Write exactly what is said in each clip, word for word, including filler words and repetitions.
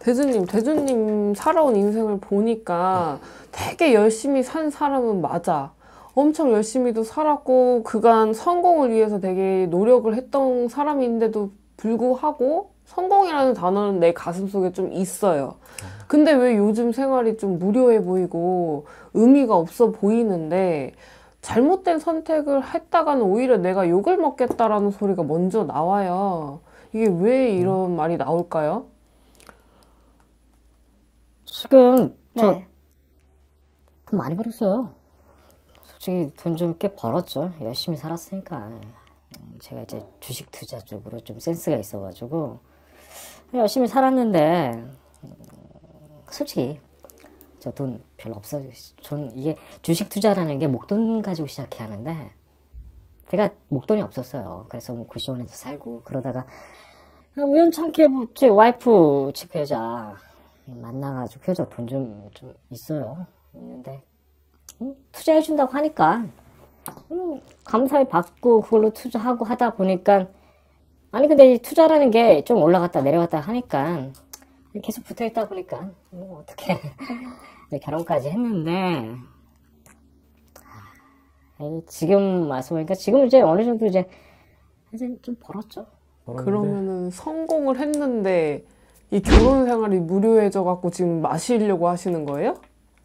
대주님, 대주님 살아온 인생을 보니까 되게 열심히 산 사람은 맞아. 엄청 열심히도 살았고 그간 성공을 위해서 되게 노력을 했던 사람인데도 불구하고 성공이라는 단어는 내 가슴속에 좀 있어요. 근데 왜 요즘 생활이 좀 무료해 보이고 의미가 없어 보이는데 잘못된 선택을 했다가는 오히려 내가 욕을 먹겠다라는 소리가 먼저 나와요. 이게 왜 이런 말이 나올까요? 지금 저 네. 돈 많이 벌었어요. 솔직히 돈 좀 꽤 벌었죠. 열심히 살았으니까. 음, 제가 이제 주식 투자 쪽으로 좀 센스가 있어가지고 열심히 살았는데 음, 솔직히 저 돈 별로 없어요. 전 이게 주식 투자라는 게 목돈 가지고 시작해야 하는데 제가 목돈이 없었어요. 그래서 뭐 고시원에서 살고 그러다가 우연찮게 뭐 제 와이프 집 여자 만나가지고 그 여자 돈 좀 좀 있어요. 있는데 음, 투자해준다고 하니까 음, 감사히 받고 그걸로 투자하고 하다 보니까 아니 근데 이 투자라는 게 좀 올라갔다 내려갔다 하니까 계속 붙어있다 보니까 뭐 어떻게 결혼까지 했는데 에이, 지금 말씀하니까 지금 이제 어느 정도 이제 이제 좀 벌었죠. 벌었는데. 그러면은 성공을 했는데 이 결혼 생활이 무료해져 갖고 지금 마시려고 하시는 거예요?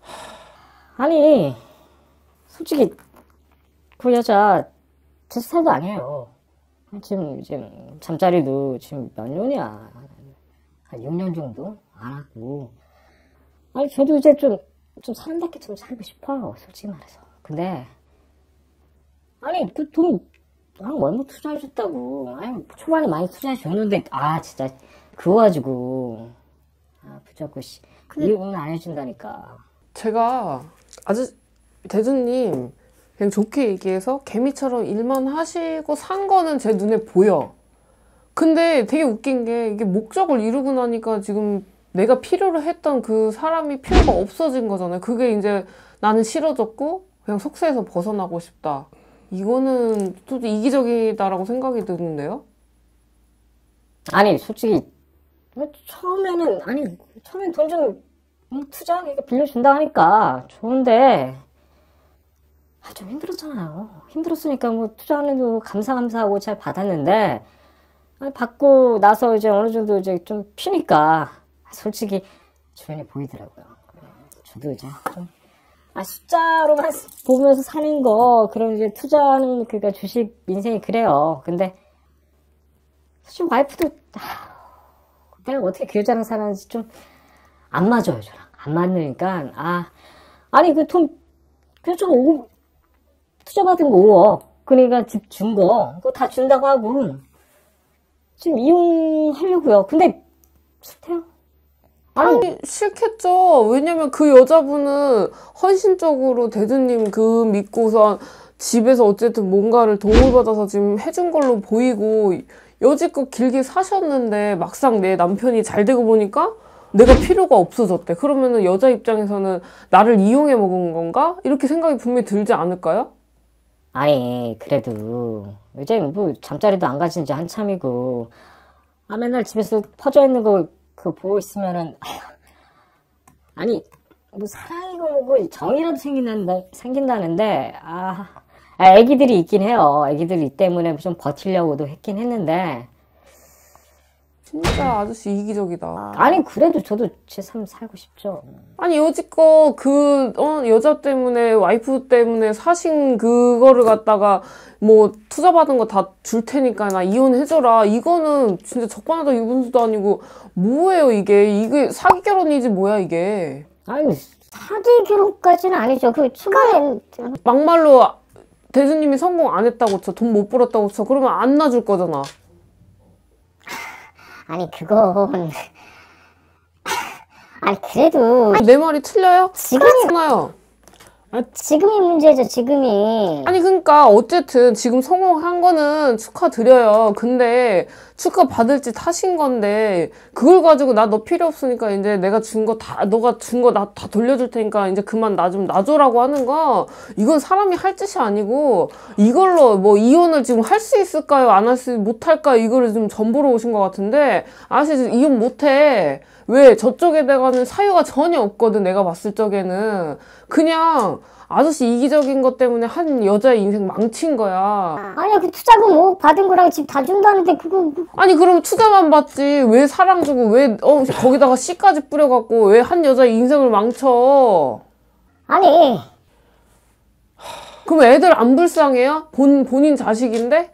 아니 솔직히 그 여자 제 스타일도 아니에요. 지금 지금 잠자리도 지금 몇 년이야. 한 육 년 정도 안 하고. 아니 저도 이제 좀 좀 사람답게 좀 살고 싶어요. 솔직히 말해서. 근데 아니 그 돈 아, 얼마 투자해줬다고. 아니 초반에 많이 투자해줬는데 아 진짜 그거 가지고 아 붙잡고 씨 이혼 안 해준다니까. 제가 아주 대주님 그냥 좋게 얘기해서 개미처럼 일만 하시고 산 거는 제 눈에 보여. 근데 되게 웃긴 게 이게 목적을 이루고 나니까 지금 내가 필요로 했던 그 사람이 필요가 없어진 거잖아요. 그게 이제 나는 싫어졌고 그냥 속세에서 벗어나고 싶다. 이거는 또 이기적이다라고 생각이 드는데요. 아니 솔직히 처음에는 아니 처음엔 돈 좀 투자하니까 빌려준다 하니까 좋은데 아, 좀 힘들었잖아요. 힘들었으니까 뭐 투자하는 거 감사 감사하고 잘 받았는데 아니, 받고 나서 이제 어느 정도 이제 좀 피니까 솔직히 주변에 보이더라고요. 저도 이제 좀 아, 숫자로만 보면서 사는 거 그럼 이제 투자하는 그러니까 주식 인생이 그래요. 근데 솔직히 와이프도 아, 내가 어떻게 그 여자랑 살았는지 좀 안 맞아요, 저랑. 안 맞으니까, 아, 아니, 그 돈, 그 여자가 오, 투자받은 거 오억. 그러니까 집 준 거, 그거 다 준다고 하고, 지금 이용하려고요. 근데, 싫대요. 아니, 아니, 싫겠죠. 왜냐면 그 여자분은 헌신적으로 대주님 그 믿고선 집에서 어쨌든 뭔가를 도움을 받아서 지금 해준 걸로 보이고 여지껏 길게 사셨는데 막상 내 남편이 잘 되고 보니까 내가 필요가 없어졌대. 그러면은 여자 입장에서는 나를 이용해 먹은 건가? 이렇게 생각이 분명히 들지 않을까요? 아니, 그래도, 이제 뭐, 잠자리도 안 가진 지 한참이고, 아, 맨날 집에서 퍼져 있는 거, 그거 보고 있으면은, 아니, 뭐, 사랑이고 뭐고, 정이라도 생긴다는데, 생긴다는데, 아, 아, 애기들이 있긴 해요. 애기들이 때문에 좀 버티려고도 했긴 했는데, 진짜 아저씨 이기적이다. 아니, 그래도 저도 제 삶 살고 싶죠. 아니 여지껏 그 어, 여자 때문에 와이프 때문에 사신 그거를 갖다가 뭐 투자 받은 거 다 줄 테니까 나 이혼해줘라. 이거는 진짜 적반하다 유분수도 아니고 뭐예요 이게. 이게 사기 결혼이지 뭐야 이게. 아니, 사기 결혼까지는 아니죠. 그 초반에 막말로 대주님이 성공 안 했다고 쳐. 돈 못 벌었다고 쳐. 그러면 안 놔줄 거잖아. 아니 그건 아니 그래도 내 말이 틀려요? 지금이 그렇잖아요. 지금이 문제죠. 지금이 아니 그러니까 어쨌든 지금 성공한 거는 축하드려요. 근데 축하 받을 짓 하신 건데 그걸 가지고 나 너 필요 없으니까 이제 내가 준 거 다 너가 준 거 나 다 돌려줄 테니까 이제 그만 나 좀 놔줘라고 하는 거 이건 사람이 할 짓이 아니고 이걸로 뭐 이혼을 지금 할 수 있을까요? 안 할 수 못할까요? 이거를 좀 전보러 오신 것 같은데 아저씨 이혼 못해. 왜? 저쪽에다가는 사유가 전혀 없거든. 내가 봤을 적에는 그냥 아저씨 이기적인 것 때문에 한 여자의 인생 망친 거야. 아니야, 그 투자금 뭐 받은 거랑 집 다 준다는데 그거 그- 아니 그럼 투자만 받지 왜 사랑 주고 왜 어 거기다가 씨까지 뿌려갖고 왜 한 여자의 인생을 망쳐? 아니 그럼 애들 안 불쌍해요? 본 본인 자식인데?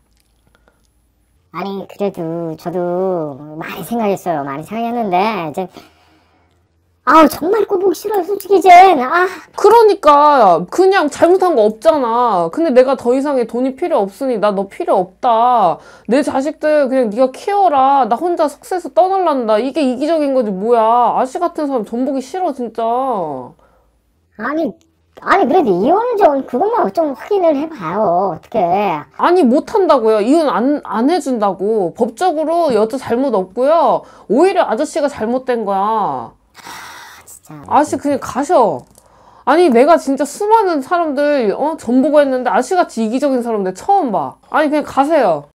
아니 그래도 저도 많이 생각했어요. 많이 생각했는데 이제 아우 정말 꼴보기 싫어요. 솔직히 이젠 아 그러니까 그냥 잘못한 거 없잖아. 근데 내가 더 이상의 돈이 필요 없으니 나 너 필요 없다. 내 자식들 그냥 네가 키워라. 나 혼자 석세에서 떠날란다. 이게 이기적인 거지 뭐야. 아저씨 같은 사람 전 보기 싫어 진짜. 아니 아니 그래도 이혼 좀 그것만 좀 확인을 해봐요. 어떻게? 아니 못한다고요. 이혼 안, 안 해준다고. 법적으로 여자 잘못 없고요. 오히려 아저씨가 잘못된 거야. 진짜. 아저씨 그냥 가셔. 아니 내가 진짜 수많은 사람들 어 전보고 했는데 아저씨같이 이기적인 사람 내가 처음 봐. 아니 그냥 가세요.